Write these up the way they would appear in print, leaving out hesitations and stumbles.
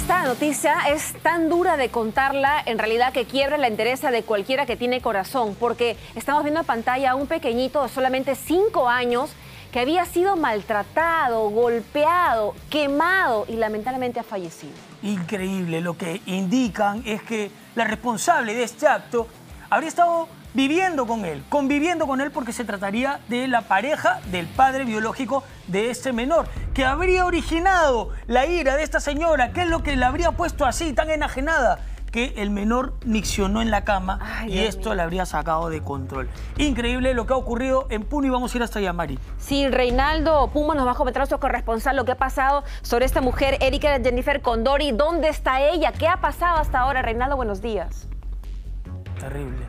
Esta noticia es tan dura de contarla, en realidad, que quiebra la entereza de cualquiera que tiene corazón, porque estamos viendo en pantalla a un pequeñito de solamente 5 años que había sido maltratado, golpeado, quemado y lamentablemente ha fallecido. Increíble, lo que indican es que la responsable de este acto habría estado viviendo con él, conviviendo con él, porque se trataría de la pareja del padre biológico de este menor, que habría originado la ira de esta señora. ¿Qué es lo que la habría puesto así, tan enajenada? Que el menor miccionó en la cama. Ay, y esto la habría sacado de control. Increíble lo que ha ocurrido en Puno y vamos a ir hasta allá, Mari. Sí, Reinaldo Puma nos va a comentar, nuestro corresponsal, lo que ha pasado sobre esta mujer, Erika Jennifer Condori. ¿Dónde está ella? ¿Qué ha pasado hasta ahora? Reinaldo, buenos días. Terrible.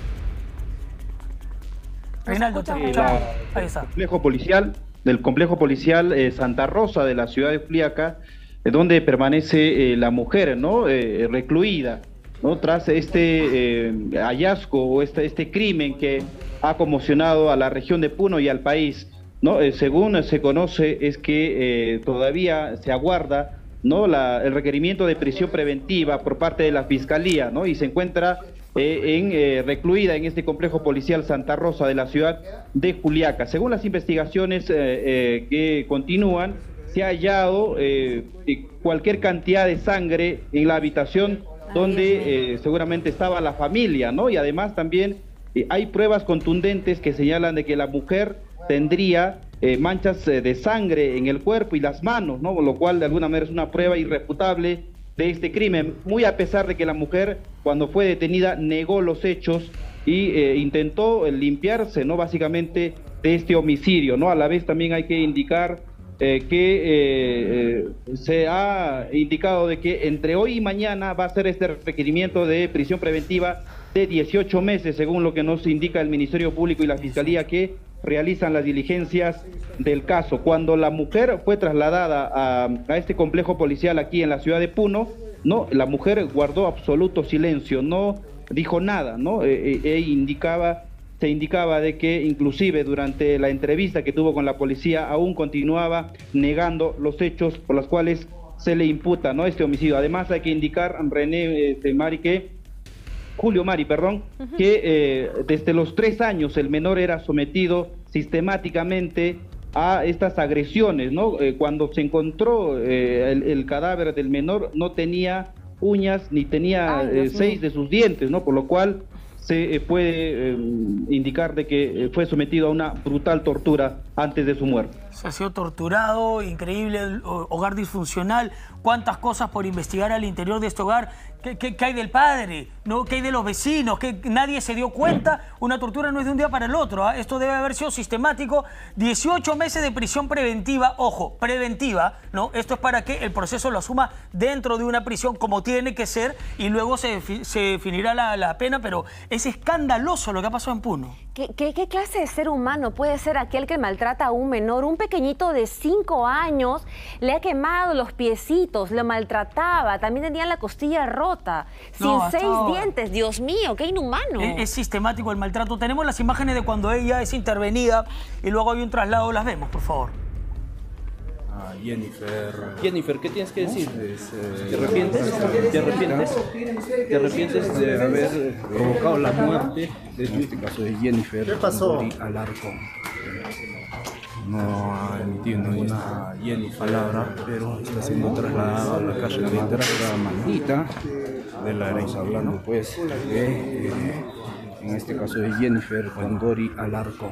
Reinaldo, te escuchamos. Ahí está. Del complejo policial Santa Rosa de la ciudad de Juliaca, donde permanece la mujer, ¿no? Recluida, ¿no? Tras este hallazgo o este crimen que ha conmocionado a la región de Puno y al país, ¿no? Según se conoce, es que todavía se aguarda, ¿no? El requerimiento de prisión preventiva por parte de la Fiscalía, ¿no? Y se encuentra recluida en este complejo policial Santa Rosa de la ciudad de Juliaca. Según las investigaciones que continúan, se ha hallado cualquier cantidad de sangre en la habitación donde seguramente estaba la familia, ¿no? Y además también hay pruebas contundentes que señalan de que la mujer tendría manchas de sangre en el cuerpo y las manos, ¿no? Lo cual de alguna manera es una prueba irrefutable de este crimen, muy a pesar de que la mujer, cuando fue detenida, negó los hechos y intentó limpiarse, ¿no? Básicamente de este homicidio, ¿no? A la vez también hay que indicar que se ha indicado de que entre hoy y mañana va a ser este requerimiento de prisión preventiva de 18 meses, según lo que nos indica el Ministerio Público y la Fiscalía, que realizan las diligencias del caso. Cuando la mujer fue trasladada a este complejo policial aquí en la ciudad de Puno, no, la mujer guardó absoluto silencio, no dijo nada, ¿no? Se indicaba de que inclusive durante la entrevista que tuvo con la policía aún continuaba negando los hechos por los cuales se le imputa, ¿no? Este homicidio. Además hay que indicar, Julio Mari, que desde los 3 años el menor era sometido sistemáticamente a estas agresiones, ¿no? Cuando se encontró el cadáver del menor, no tenía uñas ni tenía 6 de sus dientes, ¿no? Por lo cual se puede indicar de que fue sometido a una brutal tortura antes de su muerte. Se ha sido torturado, increíble, hogar disfuncional, cuántas cosas por investigar al interior de este hogar. ¿Qué hay del padre? ¿No? ¿Qué hay de los vecinos? ¿Que nadie se dio cuenta? Una tortura no es de un día para el otro, ¿eh? Esto debe haber sido sistemático. 18 meses de prisión preventiva, ojo, preventiva, ¿no? Esto es para que el proceso lo asuma dentro de una prisión como tiene que ser y luego se definirá la pena, pero es escandaloso lo que ha pasado en Puno. ¿Qué clase de ser humano puede ser aquel que maltrata a un menor? Un pequeñito de 5 años le ha quemado los piecitos, lo maltrataba, también tenía la costilla rota, sin 6 dientes. Dios mío, qué inhumano. Es sistemático el maltrato. Tenemos las imágenes de cuando ella es intervenida y luego hay un traslado. Las vemos, por favor. Jennifer, ¿qué tienes que decir? ¿Te arrepientes? ¿Te arrepientes de haber provocado la muerte de este caso de Jennifer? ¿Qué pasó? Alarcón? No ha emitido ninguna palabra, pero está siendo trasladado a la calle de la maldita de la herencia, hablando pues en este caso de Jennifer Condori Alarcón.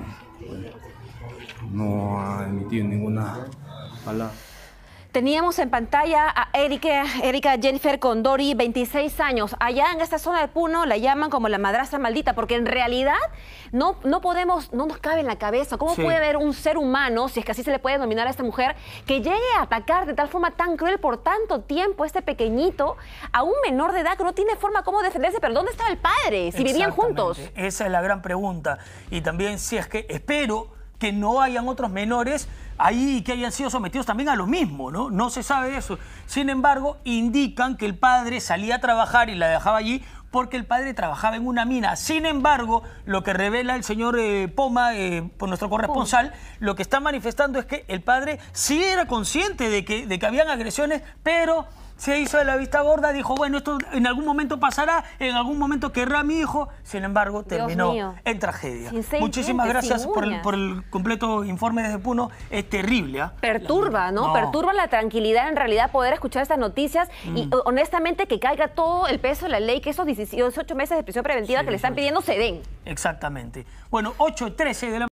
No ha emitido ninguna palabra. Teníamos en pantalla a Erika Jennifer Condori, 26 años. Allá en esta zona de Puno la llaman como la madrastra maldita, porque en realidad no nos cabe en la cabeza cómo puede haber un ser humano, si es que así se le puede denominar a esta mujer, que llegue a atacar de tal forma tan cruel por tanto tiempo este pequeñito a un menor de edad que no tiene forma cómo defenderse. Pero ¿dónde estaba el padre si vivían juntos? Esa es la gran pregunta. Y también si es que espero que no hayan otros menores ahí que hayan sido sometidos también a lo mismo, ¿no? No se sabe de eso. Sin embargo, indican que el padre salía a trabajar y la dejaba allí porque el padre trabajaba en una mina. Sin embargo, lo que revela el señor Poma, por nuestro corresponsal, lo que está manifestando es que el padre sí era consciente de que habían agresiones, pero se hizo de la vista gorda, dijo, bueno, esto en algún momento pasará, en algún momento querrá mi hijo, sin embargo, terminó en tragedia. Muchísimas gracias por el completo informe desde Puno, es terrible. Perturba, ¿no? Perturba la tranquilidad en realidad poder escuchar estas noticias y honestamente que caiga todo el peso de la ley, que esos 18 meses de prisión preventiva que le están pidiendo se den. Exactamente. Bueno, 8:13 de la